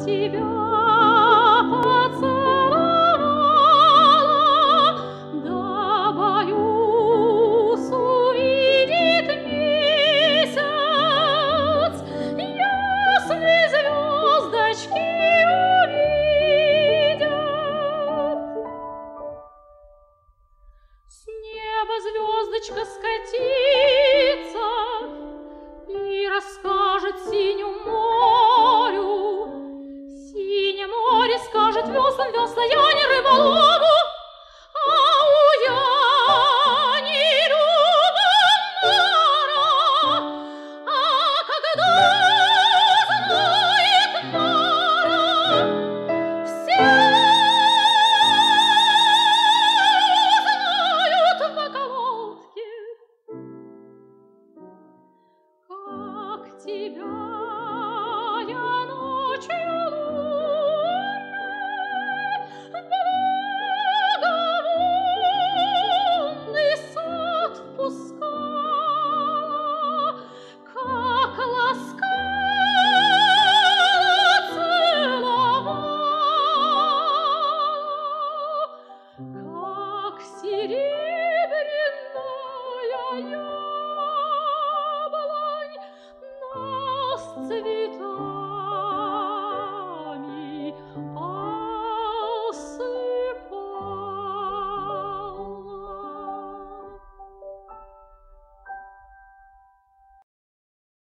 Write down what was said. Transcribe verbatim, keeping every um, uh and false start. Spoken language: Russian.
тебя поцеловала, да боюсь, увидит месяц, если звездочки увидят. С неба звездочка скатится и расскажет синему морю, синее море скажет веслам: весла, я не рыболову, а у я не любомара. А когда знает Мара, все узнают в околотке, как тебя я ночью лунной в благовонный сад впускаю.